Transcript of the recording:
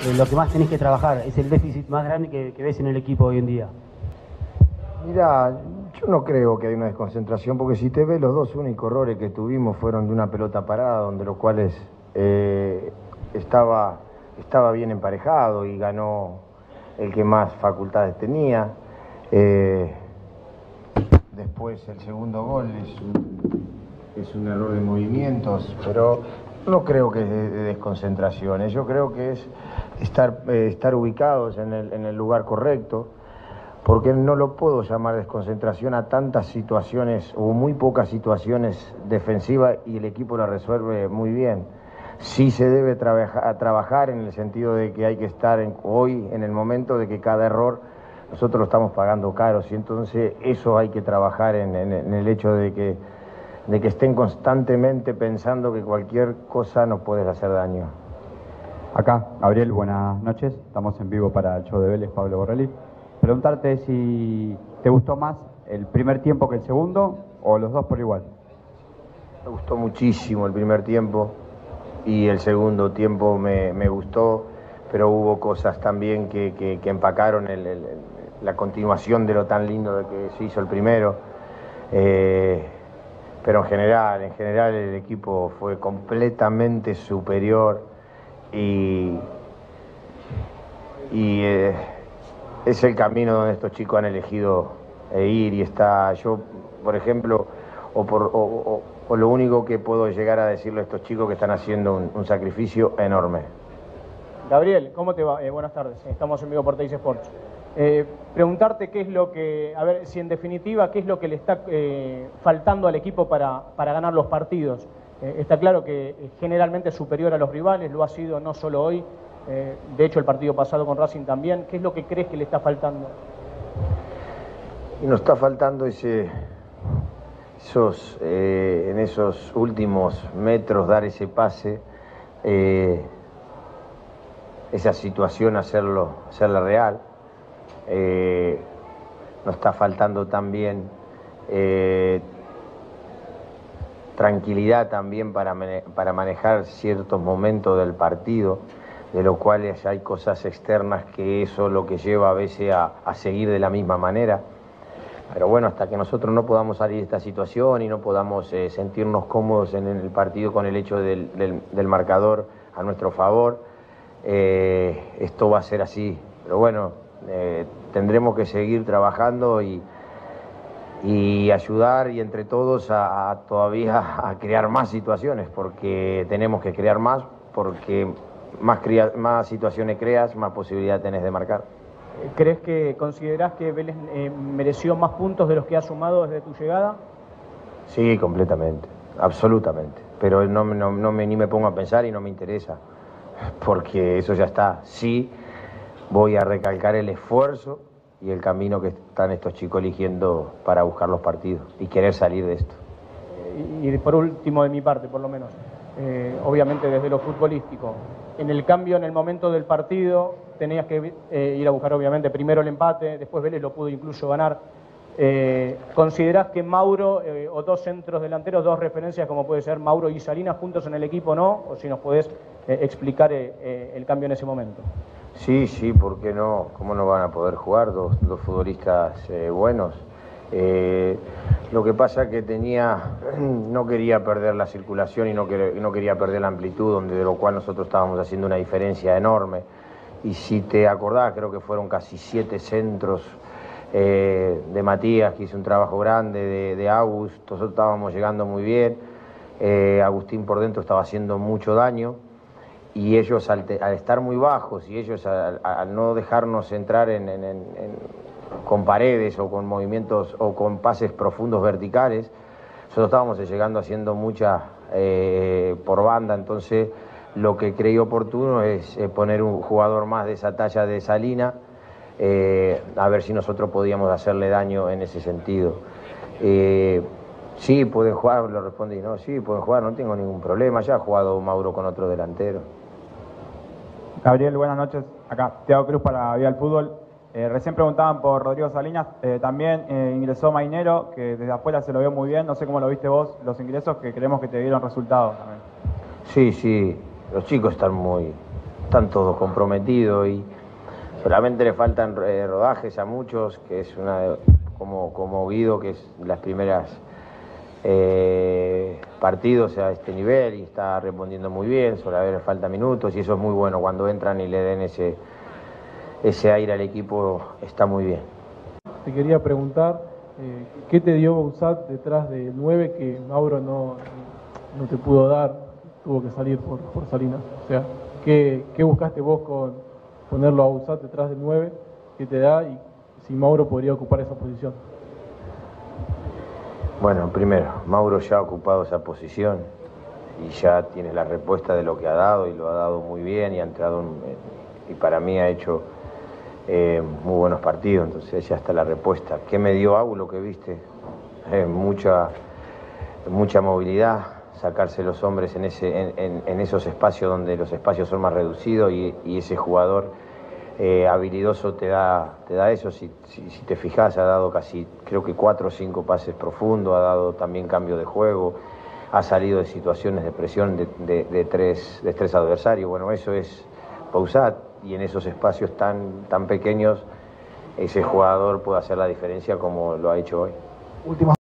lo que más tenés que trabajar? ¿Es el déficit más grande que ves en el equipo hoy en día? Mirá, yo no creo que hay una desconcentración, porque si te ves, los dos únicos errores que tuvimos fueron de una pelota parada, donde los cuales estaba bien emparejado y ganó el que más facultades tenía. Después el segundo gol es un error de movimientos, pero no creo que es de desconcentraciones. Yo creo que es estar ubicados en el lugar correcto, porque no lo puedo llamar desconcentración a tantas situaciones o muy pocas situaciones defensivas y el equipo la resuelve muy bien. Sí se debe trabajar en el sentido de que hay que estar hoy en el momento de que cada error nosotros lo estamos pagando caros, y entonces eso hay que trabajar en el hecho de que estén constantemente pensando que cualquier cosa nos puede hacer daño. Acá, Gabriel, buenas noches. Estamos en vivo para el show de Vélez, Pablo Borrelli. Preguntarte si te gustó más el primer tiempo que el segundo o los dos por igual. Me gustó muchísimo el primer tiempo y el segundo tiempo me gustó, pero hubo cosas también que empacaron la continuación de lo tan lindo de que se hizo el primero. Pero en general el equipo fue completamente superior y es el camino donde estos chicos han elegido ir, y está. Yo, por ejemplo, o lo único que puedo llegar a decirle a estos chicos, que están haciendo un sacrificio enorme. Gabriel, ¿cómo te va? Buenas tardes, estamos en vivo por Teis Sports. Preguntarte qué es lo que, a ver, si en definitiva, qué es lo que le está faltando al equipo para ganar los partidos. Está claro que generalmente es superior a los rivales, lo ha sido no solo hoy, de hecho el partido pasado con Racing también. ¿Qué es lo que crees que le está faltando? Y nos está faltando en esos últimos metros dar ese pase, esa situación hacerla real. Nos está faltando también tranquilidad también para manejar ciertos momentos del partido, de los cuales hay cosas externas que eso lo que lleva a veces a seguir de la misma manera. Pero bueno, hasta que nosotros no podamos salir de esta situación y no podamos sentirnos cómodos en el partido con el hecho del marcador a nuestro favor, esto va a ser así. Pero bueno, tendremos que seguir trabajando y ayudar, y entre todos todavía a crear más situaciones, porque tenemos que crear más, porque más situaciones creas, más posibilidad tenés de marcar. ¿Considerás que Vélez mereció más puntos de los que ha sumado desde tu llegada? Sí, completamente, absolutamente. Pero ni me pongo a pensar y no me interesa, porque eso ya está. Sí, voy a recalcar el esfuerzo y el camino que están estos chicos eligiendo para buscar los partidos y querer salir de esto. Y por último, de mi parte, por lo menos, obviamente desde lo futbolístico, en el cambio, en el momento del partido, tenías que ir a buscar obviamente primero el empate, después Vélez lo pudo incluso ganar. ¿Considerás que Mauro o dos centros delanteros, dos referencias como puede ser Mauro y Salinas juntos en el equipo, no? O si nos podés explicar el cambio en ese momento. Sí, ¿por qué no? ¿Cómo no van a poder jugar dos futbolistas buenos? Lo que pasa que no quería perder la circulación y no quería perder la amplitud, de lo cual nosotros estábamos haciendo una diferencia enorme. Y si te acordás, creo que fueron casi 7 centros de Matías, que hizo un trabajo grande, de Agus, nosotros estábamos llegando muy bien, Agustín por dentro estaba haciendo mucho daño, y ellos al estar muy bajos y ellos al no dejarnos entrar con paredes o con movimientos o con pases profundos verticales, nosotros estábamos llegando haciendo mucha por banda. Entonces lo que creí oportuno es poner un jugador más de esa talla de Salina, a ver si nosotros podíamos hacerle daño en ese sentido. Sí, pueden jugar, lo respondí, ¿no? Sí, pueden jugar, no tengo ningún problema. Ya ha jugado Mauro con otro delantero. Gabriel, buenas noches. Acá, Thiago Cruz para Vía al Fútbol. Recién preguntaban por Rodrigo Salinas, también ingresó Mainero, que desde afuera se lo vio muy bien. No sé cómo lo viste vos, los ingresos, que creemos que te dieron resultados también. Sí, los chicos están muy están todos comprometidos y solamente le faltan rodajes a muchos, que es como Guido, que es las primeras partidos a este nivel y está respondiendo muy bien, solamente le falta minutos y eso es muy bueno, cuando entran y le den ese aire al equipo está muy bien. Te quería preguntar, ¿qué te dio Bauzat detrás de 9 que Mauro no te pudo dar, tuvo que salir por Salinas? O sea, ¿qué buscaste vos con ponerlo a Bauzat detrás de 9? ¿Qué te da y si Mauro podría ocupar esa posición? Bueno, primero, Mauro ya ha ocupado esa posición y ya tiene la respuesta de lo que ha dado y lo ha dado muy bien y ha entrado y para mí ha hecho muy buenos partidos, entonces ya está la respuesta. ¿Qué me dio Agu? Lo que viste, mucha movilidad, sacarse los hombres en esos espacios donde los espacios son más reducidos y ese jugador habilidoso te da eso. Si te fijas, ha dado casi, creo que 4 o 5 pases profundos, ha dado también cambio de juego, ha salido de situaciones de presión de tres adversarios. Bueno, eso es Bauzat y en esos espacios tan pequeños ese jugador puede hacer la diferencia como lo ha hecho hoy.